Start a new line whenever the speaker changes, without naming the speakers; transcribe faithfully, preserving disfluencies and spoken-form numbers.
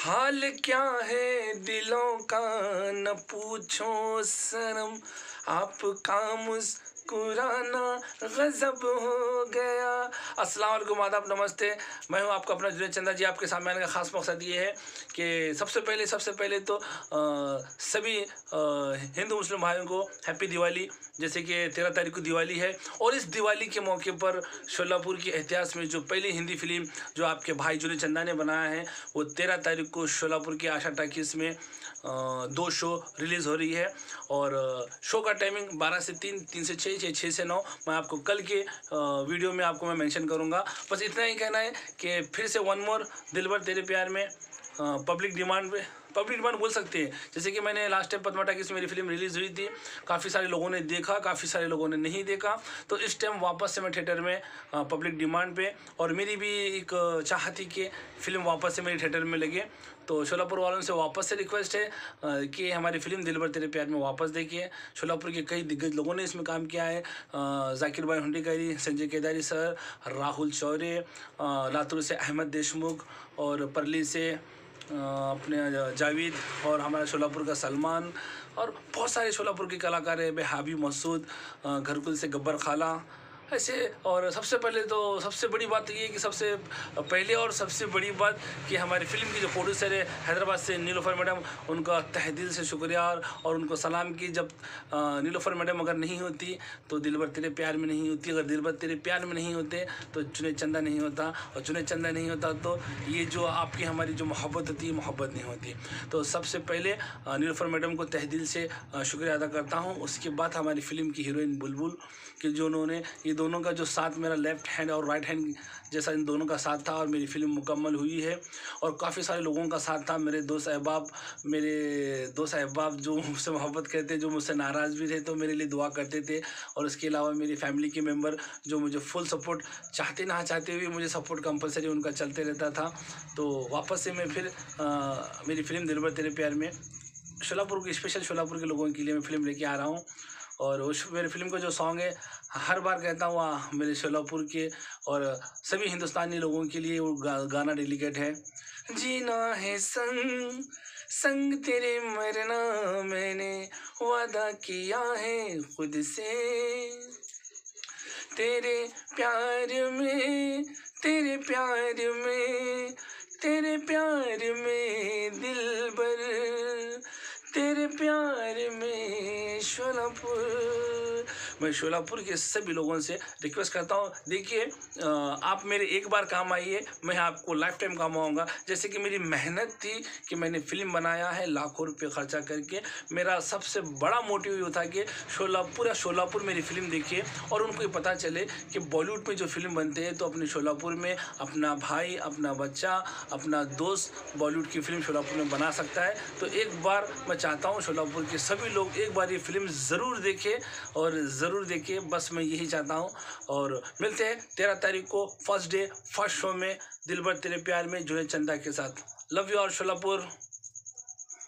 हाल क्या है दिलों का न पूछो सनम, आपका मुस्कुराना गजब हो गया। अस्सलाम वालेकुम, आदाब, नमस्ते। मैं हूं आपका अपना जुनेद चंदा जी। आपके सामने आने का ख़ास मकसद ये है कि सबसे पहले सबसे पहले तो आ, सभी आ, हिंदू मुस्लिम भाइयों को हैप्पी दिवाली। जैसे कि तेरह तारीख को दिवाली है और इस दिवाली के मौके पर शोलापुर के इतिहास में जो पहली हिंदी फिल्म जो आपके भाई जुनेद चंदा ने बनाया है वो तेरह तारीख को शोलापुर के आशा टाकीस में दो शो रिलीज़ हो रही है। और शो का टाइमिंग बारह से तीन, तीन से छः, छः छः से नौ। मैं आपको कल के वीडियो में आपको मैं मेंशन करूंगा। बस इतना ही कहना है कि फिर से वन मोर दिलबर तेरे प्यार में पब्लिक डिमांड पे पब्लिक डिमांड बोल सकते हैं। जैसे कि मैंने लास्ट टाइम पद्मा टाकीस मेरी फिल्म रिलीज़ हुई थी, काफ़ी सारे लोगों ने देखा, काफ़ी सारे लोगों ने नहीं देखा। तो इस टाइम वापस से मैं थिएटर में पब्लिक डिमांड पे, और मेरी भी एक चाह थी कि फिल्म वापस से मेरी थिएटर में लगे। तो शोलापुर वालों से वापस से रिक्वेस्ट है कि हमारी फिल्म दिलबर तेरे प्यार में वापस देखिए। शोलापुर के कई दिग्गज लोगों ने इसमें काम किया है। जाकिर भाई हुंडेकारी, संजय केदारी सर, राहुल चौरे, लातूर से अहमद देशमुख, और परली से अपने जावेद, और हमारा शोलापुर का सलमान, और बहुत सारे शोलापुर के कलाकार हैं, हाबी मसूद, घरकुल से गब्बर खाला, ऐसे। और सबसे पहले तो सबसे बड़ी बात ये है कि सबसे पहले और सबसे बड़ी बात कि हमारी फिल्म की जो प्रोड्यूसर है हैदराबाद से नीलोफर मैडम, उनका तहे दिल से शुक्रिया और उनको सलाम की। जब नीलोफर मैडम अगर नहीं होती तो दिलबर तेरे प्यार में नहीं होती, अगर दिलबर तेरे प्यार में नहीं होते तो जुनेद चंदा नहीं होता, और जुनेद चंदा नहीं होता तो ये जो आपकी हमारी जो मोहब्बत होती है मोहब्बत नहीं होती। तो सबसे पहले नीलोफर मैडम को तहे दिल से शुक्रिया अदा करता हूँ। उसके बाद हमारी फिल्म की हीरोइन बुलबुल कि जो उन्होंने, ये दोनों का जो साथ, मेरा लेफ्ट हैंड और राइट हैंड जैसा इन दोनों का साथ था और मेरी फिल्म मुकम्मल हुई है। और काफ़ी सारे लोगों का साथ था, मेरे दोस्त अहबाब मेरे दोस्त अहबाब जो मुझसे मोहब्बत करते, जो मुझसे नाराज़ भी थे तो मेरे लिए दुआ करते थे। और इसके अलावा मेरी फैमिली के मेम्बर जो मुझे फुल सपोर्ट, चाहते ना चाहते हुए मुझे सपोर्ट कंपलसरी उनका चलते रहता था। तो वापस से मैं फिर आ, मेरी फिल्म दिलबर तेरे प्यार में शोलापुर के, स्पेशल शोलापुर के लोगों के लिए मैं फिल्म लेके आ रहा हूँ। और उस मेरे फिल्म का जो सॉन्ग है, हर बार कहता हूँ मेरे शोलापुर के और सभी हिंदुस्तानी लोगों के लिए वो गा, गाना डेलिकेट है। जीना है संग संग तेरे मरना, मैंने वादा किया है खुद से, तेरे प्यार में तेरे प्यार में तेरे प्यार में दिलबर, तेरे प्यार में शोलापुर। मैं शोलापुर के सभी लोगों से रिक्वेस्ट करता हूँ, देखिए आप मेरे एक बार काम आइए, मैं आपको लाइफ टाइम काम आऊँगा। जैसे कि मेरी मेहनत थी कि मैंने फिल्म बनाया है लाखों रुपये खर्चा करके। मेरा सबसे बड़ा मोटिव ये था कि शोलापुर या शोलापुर मेरी फिल्म देखिए और उनको ये पता चले कि बॉलीवुड में जो फिल्म बनते हैं तो अपने शोलापुर में अपना भाई, अपना बच्चा, अपना दोस्त बॉलीवुड की फिल्म शोलापुर में बना सकता है। तो एक बार मैं चाहता हूँ शोलापुर के सभी लोग एक बार ये फिल्म ज़रूर देखें और ज़रूर देखें, बस मैं यही चाहता हूँ। और मिलते हैं तेरह तारीख को फर्स्ट डे फर्स्ट शो में दिलबर तेरे प्यार में जुनेद चंदा के साथ। Love you all Solapur.